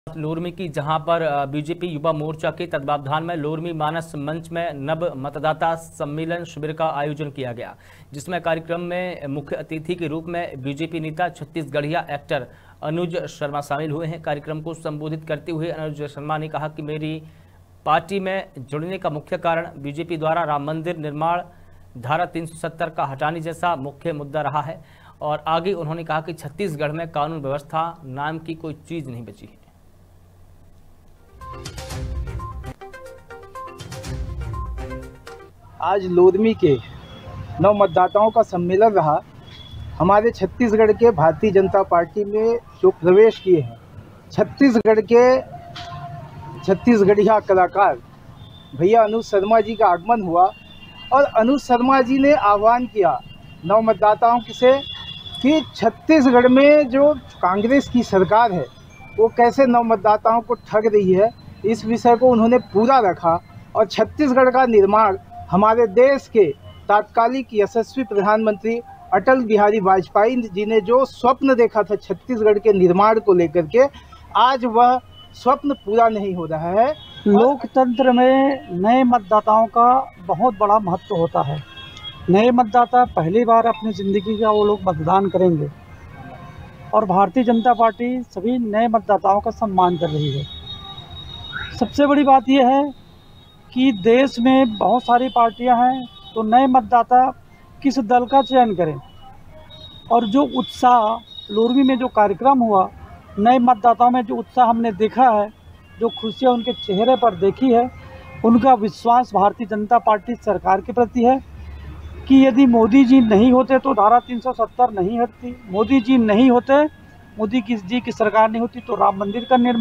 लोरमी की, जहां पर बीजेपी युवा मोर्चा के तत्वावधान में लोरमी मानस मंच में नव मतदाता सम्मेलन शिविर का आयोजन किया गया, जिसमें कार्यक्रम में मुख्य अतिथि के रूप में बीजेपी नेता छत्तीसगढ़िया एक्टर अनुज शर्मा शामिल हुए हैं। कार्यक्रम को संबोधित करते हुए अनुज शर्मा ने कहा कि मेरी पार्टी में जुड़ने का मुख्य कारण बीजेपी द्वारा राम मंदिर निर्माण धारा 370 का हटाने जैसा मुख्य मुद्दा रहा है। और आगे उन्होंने कहा कि छत्तीसगढ़ में कानून व्यवस्था नाम की कोई चीज नहीं बची है। आज लोरमी के नव मतदाताओं का सम्मेलन रहा। हमारे छत्तीसगढ़ के भारतीय जनता पार्टी में जो प्रवेश किए हैं छत्तीसगढ़ के छत्तीसगढ़िया कलाकार भैया अनुज शर्मा जी का आगमन हुआ और अनुज शर्मा जी ने आह्वान किया नव मतदाताओं से कि छत्तीसगढ़ में जो कांग्रेस की सरकार है वो कैसे नव मतदाताओं को ठग रही है, इस विषय को उन्होंने पूरा रखा। और छत्तीसगढ़ का निर्माण हमारे देश के तात्कालिक यशस्वी प्रधानमंत्री अटल बिहारी वाजपेयी जी ने जो स्वप्न देखा था छत्तीसगढ़ के निर्माण को लेकर के, आज वह स्वप्न पूरा नहीं हो रहा है। लोकतंत्र में नए मतदाताओं का बहुत बड़ा महत्व होता है। नए मतदाता पहली बार अपनी ज़िंदगी का वो लोग मतदान करेंगे और भारतीय जनता पार्टी सभी नए मतदाताओं का सम्मान कर रही है। सबसे बड़ी बात यह है कि देश में बहुत सारी पार्टियां हैं, तो नए मतदाता किस दल का चयन करें। और जो उत्साह लोरमी में जो कार्यक्रम हुआ, नए मतदाताओं में जो उत्साह हमने देखा है, जो खुशियां उनके चेहरे पर देखी है, उनका विश्वास भारतीय जनता पार्टी सरकार के प्रति है कि यदि मोदी जी नहीं होते तो धारा 370 नहीं हटती, मोदी जी नहीं होते, मोदी जी की सरकार नहीं होती तो राम मंदिर का निर्माण